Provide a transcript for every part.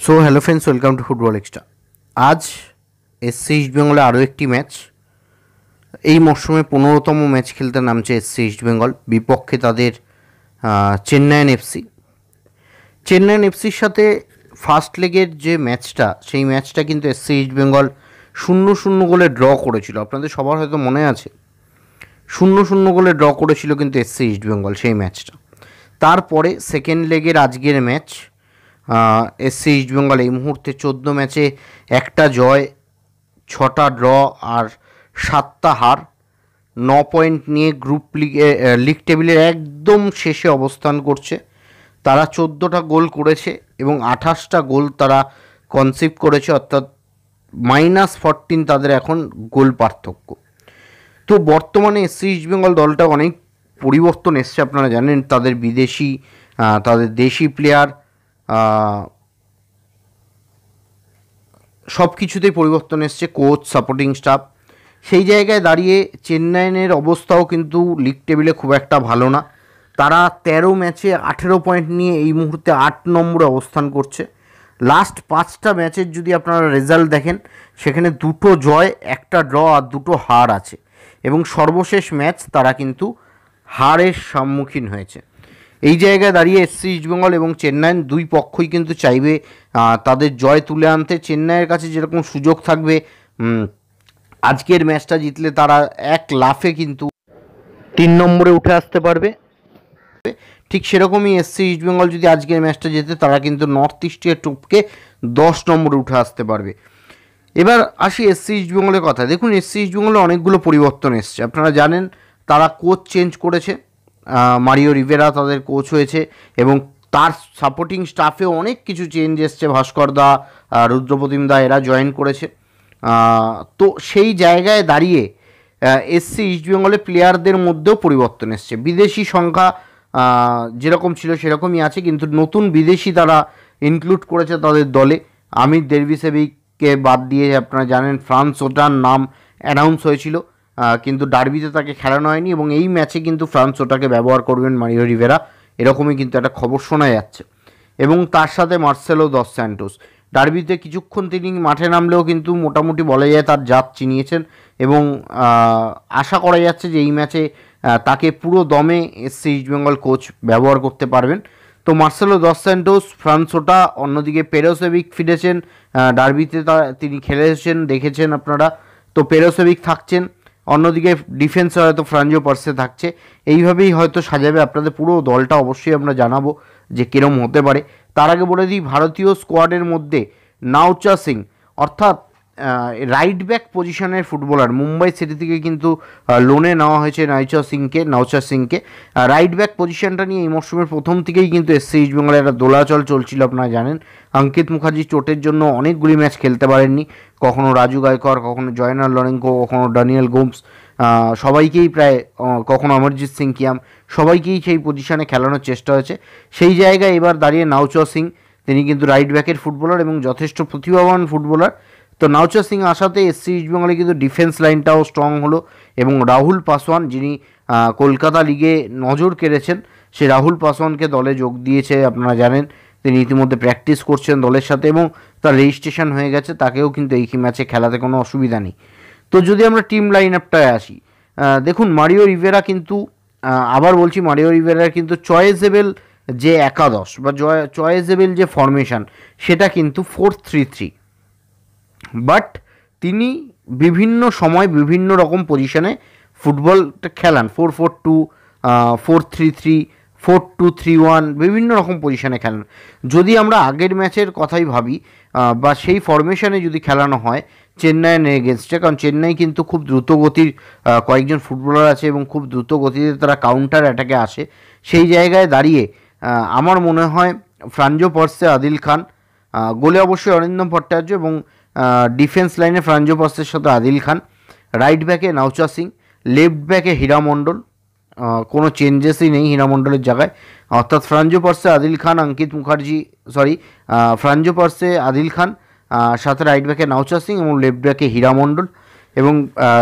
So hello friends, welcome to football extra. আজ SC ইস্টবেঙ্গলে আরও একটি ম্যাচ। এই মরশুমে 15তম ম্যাচ খেলতে নামছে এসসি ইস্টবেঙ্গল, বিপক্ষে তাদের চেন্নাইন এফসি। চেন্নাইন এফসির সাথে ফার্স্ট লেগের যে ম্যাচটা, সেই ম্যাচটা কিন্তু এসসি ইস্টবেঙ্গল 0-0 গোলে ড্র করেছিল। আপনাদের সবার হয়তো মনে আছে, 0-0 গোলে ড্র করেছিল কিন্তু এসসি ইস্টবেঙ্গল সেই ম্যাচটা। তারপরে সেকেন্ড লেগের আজকের ম্যাচ, এসসি ইস্টবেঙ্গল এই মুহূর্তে 14 ম্যাচে 1টা জয়, 6টা ড্র আর 7টা হার, 9 পয়েন্ট নিয়ে গ্রুপ লিগ টেবিলের একদম শেষে অবস্থান করছে। তারা 14টা গোল করেছে এবং 28টা গোল তারা কনসিভ করেছে, অর্থাৎ -14 তাদের এখন গোল পার্থক্য। তো বর্তমানে এসসি ইস্টবেঙ্গল দলটা অনেক পরিবর্তন এসছে। আপনারা জানেন তাদের বিদেশি, তাদের দেশি প্লেয়ার, সব কিছুতেই পরিবর্তন এসছে, কোচ, সাপোর্টিং স্টাফ। সেই জায়গায় দাঁড়িয়ে চেন্নাইয়ের অবস্থাও কিন্তু লিগ টেবিলে খুব একটা ভালো না। তারা 13 ম্যাচে 18 পয়েন্ট নিয়ে এই মুহূর্তে 8 নম্বরে অবস্থান করছে। লাস্ট 5টা ম্যাচের যদি আপনারা রেজাল্ট দেখেন, সেখানে 2টো জয়, 1টা ড্র আর 2টো হার আছে এবং সর্বশেষ ম্যাচ তারা কিন্তু হারের সম্মুখীন হয়েছে। এই জায়গায় দাঁড়িয়ে এসসি ইস্টবেঙ্গল এবং চেন্নাইন দুই পক্ষই কিন্তু চাইবে তাদের জয় তুলে আনতে। চেন্নাইয়ের কাছে যেরকম সুযোগ থাকবে আজকের ম্যাচটা জিতলে তারা এক লাফে কিন্তু 3 নম্বরে উঠে আসতে পারবে, ঠিক সেরকমই এসসি ইস্টবেঙ্গল যদি আজকের ম্যাচটা জেতে তারা কিন্তু নর্থ ইস্টের টপকে 10 নম্বরে উঠে আসতে পারবে। এবার আসি এসসি ইস্টবেঙ্গলের কথা। দেখুন, এসসি ইস্টবেঙ্গলে অনেকগুলো পরিবর্তন এসছে। আপনারা জানেন তারা কোচ চেঞ্জ করেছে, মারিও রিভেরা তাদের কোচ হয়েছে এবং তার সাপোর্টিং স্টাফেও অনেক কিছু চেঞ্জ এসছে। ভাস্কর দা, রুদ্রপ্রতিম দা এরা জয়েন করেছে। তো সেই জায়গায় দাঁড়িয়ে এসসি ইস্টবেঙ্গলে প্লেয়ারদের মধ্যেও পরিবর্তন এসছে। বিদেশি সংখ্যা যেরকম ছিল সেরকমই আছে, কিন্তু নতুন বিদেশি তারা ইনক্লুড করেছে তাদের দলে। আমির দেরবিসেভিককে বাদ দিয়ে আপনারা জানেন ফ্রান্স সোটার নাম অ্যানাউন্স হয়েছিল, কিন্তু ডার্বিতে তাকে খেলানো হয়নি এবং এই ম্যাচে কিন্তু ফ্রান্স ওটাকে ব্যবহার করবেন মারিও রিভেরা, এরকমই কিন্তু একটা খবর শোনা যাচ্ছে। এবং তার সাথে মার্সেলো দস স্যান্টোস, ডার্বিতে কিছুক্ষণ তিনি মাঠে নামলেও কিন্তু মোটামুটি বলা যায় তার জাত চিনিয়েছেন এবং আশা করা যাচ্ছে যে এই ম্যাচে তাকে পুরো দমে এসসি ইস্টবেঙ্গল কোচ ব্যবহার করতে পারবেন। তো মার্সেলো দস স্যান্টোস, ফ্রান্স ওটা, অন্যদিকে পেরোসেভিক ফিরেছেন, ডার্বিতে তিনি খেলে এসেছেন, দেখেছেন আপনারা। তো পেরোসেভিক থাকছেন, অন্যদিকে ডিফেন্সে হয়তো ফ্রাঞ্জো পার্সে থাকছে। এইভাবেই হয়তো সাজাবে আপনাদের পুরো দলটা, অবশ্যই আমরা জানাবো যে কীরকম হতে পারে। তার আগে বলে দিই, ভারতীয় স্কোয়াডের মধ্যে নাওচা সিং, অর্থাৎ রাইট ব্যাক পজিশনের ফুটবলার, মুম্বাই সিটি থেকে কিন্তু লোনে নেওয়া হয়েছে নাওচা সিংকে। রাইট ব্যাক পজিশনটা নিয়ে এই মরশুমের প্রথম থেকেই কিন্তু এসসি ইস্টবেঙ্গলের একটা দোলাচল চলছিল। আপনারা জানেন অঙ্কিত মুখার্জি চোটের জন্য অনেকগুলি ম্যাচ খেলতে পারেননি, কখনো রাজু গায়কোয়াড়, কখনো জয়নাল লরেঙ্কো, কখনো ড্যানিয়েল গোমস, সবাইকেই প্রায়, কখনো অমরজিৎ সিং কিয়াম, সবাইকেই সেই পজিশনে খেলানোর চেষ্টা হয়েছে। সেই জায়গায় এবার দাঁড়িয়ে নাওচা সিং, তিনি কিন্তু রাইট ব্যাকের ফুটবলার এবং যথেষ্ট প্রতিভাবান ফুটবলার। তো নাওচা সিং আসাতে এসসি ইস্টবেঙ্গলে কিন্তু ডিফেন্স লাইনটাও স্ট্রং হলো এবং রাহুল পাসওয়ান, যিনি কলকাতা লিগে নজর কেড়েছেন, সে রাহুল পাসওয়ানকে দলে যোগ দিয়েছে। আপনারা জানেন তিনি ইতিমধ্যে প্র্যাকটিস করছেন দলের সাথে এবং তার রেজিস্ট্রেশন হয়ে গেছে, তাকেও কিন্তু এই ম্যাচে খেলাতে কোনো অসুবিধা নেই। তো যদি আমরা টিম লাইন আপটায় আসি, দেখুন মারিও রিভেরা কিন্তু, আবার বলছি, মারিও রিভেরার কিন্তু চয়েজেবল যে একাদশ বা চয়েজেবল যে ফরমেশন, সেটা কিন্তু 4-3-3, বাট তিনি বিভিন্ন সময় বিভিন্ন রকম পজিশনে ফুটবলটা খেলান। 4-4-2, 4-3-3, 4-2-3-1, বিভিন্ন রকম পজিশনে খেলান। যদি আমরা আগের ম্যাচের কথাই ভাবি বা সেই ফরমেশনে যদি খেলানো হয় চেন্নাইয়ের এগেনস্টে, কারণ চেন্নাই কিন্তু খুব দ্রুতগতির কয়েকজন ফুটবলার আছে এবং খুব দ্রুত গতিতে তারা কাউন্টার অ্যাটাকে আসে, সেই জায়গায় দাঁড়িয়ে আমার মনে হয় ফ্রাঞ্জো পার্সে আদিল খান, গোলে অবশ্যই অরিন্দম ভট্টাচার্য এবং ডিফেন্স লাইনে ফ্রাঞ্জো পার্সের সাথে আদিল খান, রাইট ব্যাকে নাওচা সিং, লেফট ব্যাকে হীরা মণ্ডল, কোনো চেঞ্জেসই নেই হীরা মণ্ডলের জায়গায়, অর্থাৎ ফ্রাঞ্জো পার্সে আদিল খান, ফ্রাঞ্জো পার্সে আদিল খান, সাথে রাইট ব্যাকে নাওচা সিং এবং লেফট ব্যাকে হীরা মণ্ডল। এবং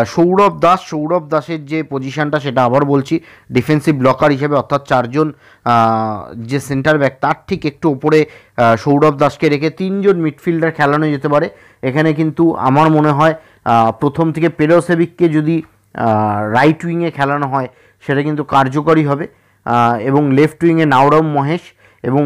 সৌরভ দাসের যে পজিশনটা সেটা আবার বলছি ডিফেন্সিভ ব্লকার হিসেবে, অর্থাৎ চারজন যে সেন্টার ব্যাক তার ঠিক একটু ওপরে সৌরভ দাসকে রেখে তিনজন মিডফিল্ডার খেলানো যেতে পারে। এখানে কিন্তু আমার মনে হয় প্রথম থেকে পেরোসেভিককে যদি রাইট উইংয়ে খেলানো হয় সেটা কিন্তু কার্যকরী হবে, এবং লেফট উইংয়ে নাওরম মহেশ, এবং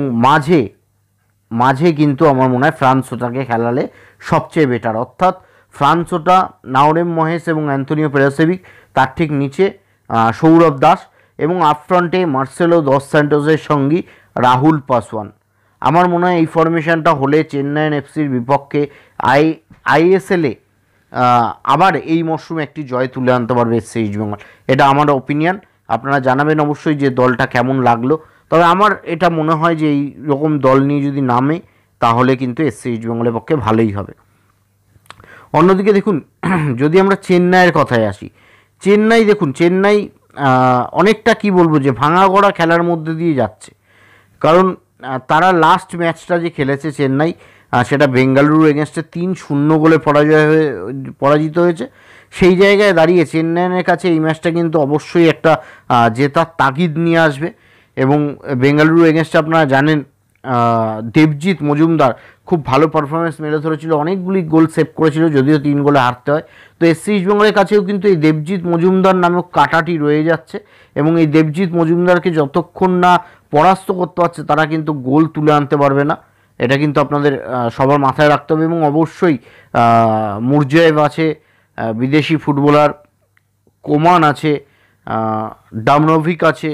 মাঝে কিন্তু আমার মনে হয় ফ্রান্স সোটাকে খেলালে সবচেয়ে বেটার, অর্থাৎ ফ্রান্স সোটা, নাওরেম মহেশ এবং অ্যান্থনিও পেরোসেভিক, তার ঠিক নিচে সৌরভ দাস, এবং আপফ্রন্টে মার্সেলো দস স্যান্টোসের সঙ্গী রাহুল পাসওয়ান। আমার মনে হয় এই ফরমেশনটা হলে চেন্নাইন এফসির বিপক্ষে আইএসএলে আবার এই মরশুমে একটি জয় তুলে আনতে পারবে এসসি ইস্টবেঙ্গল। এটা আমার ওপিনিয়ন, আপনারা জানাবেন অবশ্যই যে দলটা কেমন লাগলো। তবে আমার এটা মনে হয় যে এই রকম দল নিয়ে যদি নামে তাহলে কিন্তু এসসি ইস্টবেঙ্গলের পক্ষে ভালোই হবে। অন্যদিকে দেখুন, যদি আমরা চেন্নাইয়ের কথায় আসি, চেন্নাই অনেকটা কি বলবো যে ভাঙা গড়া খেলার মধ্যে দিয়ে যাচ্ছে, কারণ তারা লাস্ট ম্যাচটা যে খেলেছে চেন্নাই, সেটা বেঙ্গালুরু এগেনস্টে 3-0 গোলে পরাজিত হয়েছে। সেই জায়গায় দাঁড়িয়ে চেন্নাইয়ের কাছে এই ম্যাচটা কিন্তু অবশ্যই একটা জেতার তাগিদ নিয়ে আসবে, এবং বেঙ্গালুরু এগেনস্টে আপনারা জানেন দেবজিৎ মজুমদার খুব ভালো পারফরমেন্স মেরে ধরেছিল, অনেকগুলি গোল সেভ করেছিল, যদিও 3 গোলে হারতে হয়। তো এসসি ইস্টবেঙ্গলের কাছেও কিন্তু এই দেবজিৎ মজুমদার নামক কাঁটাটি রয়ে যাচ্ছে, এবং এই দেবজিৎ মজুমদারকে যতক্ষণ না পরাস্ত করতে পারছে তারা কিন্তু গোল তুলে আনতে পারবে না। এটা কিন্তু আপনাদের সবার মাথায় রাখতে হবে। এবং অবশ্যই মুরজায়েভ আছে, বিদেশি ফুটবলার কোমান আছে, ডামনোভিক আছে,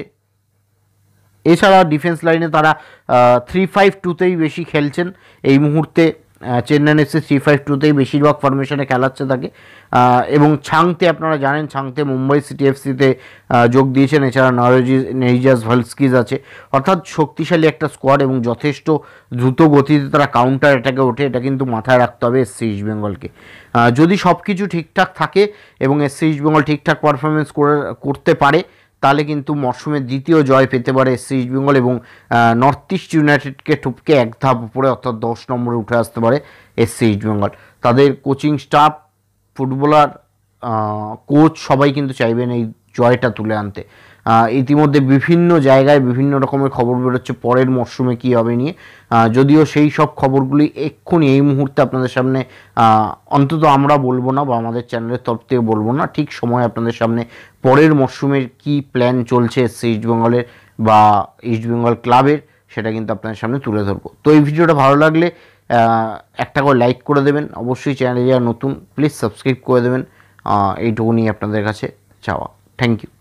এছাড়া ডিফেন্স লাইনে তারা 3-5-2তেই বেশি খেলছেন এই মুহূর্তে। চেন্নাইন এফসি 3-5-2তেই বেশিরভাগ ফরমেশনে খেলাচ্ছে তাকে, এবং ছাংতে আপনারা জানেন ছাংতে মুম্বাই সিটি এফসিতে যোগ দিয়েছেন। এছাড়া নেইজাস ভলস্কিজ আছে, অর্থাৎ শক্তিশালী একটা স্কোয়াড, এবং যথেষ্ট দ্রুত গতিতে তারা কাউন্টার অ্যাটাকে ওঠে, এটা কিন্তু মাথায় রাখতে হবে এসসি ইস্টবেঙ্গলকে। যদি সব কিছু ঠিকঠাক থাকে এবং এসসি ইস্টবেঙ্গল ঠিকঠাক পারফরমেন্স করতে পারে তাহলে কিন্তু মরশুমের দ্বিতীয় জয় পেতে পারে এসসি ইস্টবেঙ্গল, এবং নর্থ ইস্ট ইউনাইটেডকে টপকে এক ধাপ উপরে অর্থাৎ 10 নম্বরে উঠে আসতে পারে এসসি ইস্টবেঙ্গল। তাদের কোচিং স্টাফ, ফুটবলার, কোচ সবাই কিন্তু চাইবেন এই জয়টা তুলে আনতে। ইতিমধ্যে বিভিন্ন জায়গায় বিভিন্ন রকমের খবর বেরোচ্ছে পরের মরশুমে কী হবে নিয়ে, যদিও সেই সব খবরগুলি এক্ষুনি এই মুহূর্তে আপনাদের সামনে অন্তত আমরা বলবো না, বা আমাদের চ্যানেলের তরফ থেকে বলবো না। ঠিক সময় আপনাদের সামনে পরের মরশুমের কী প্ল্যান চলছে এসসি ইস্টবেঙ্গলের বা ইস্টবেঙ্গল ক্লাবের সেটা কিন্তু আপনাদের সামনে তুলে ধরবো। তো এই ভিডিওটা ভালো লাগলে একটা করে লাইক করে দেবেন, অবশ্যই চ্যানেলে যারা নতুন প্লিজ সাবস্ক্রাইব করে দেবেন, এইটুকুনি আপনাদের কাছে চাওয়া। Thank you.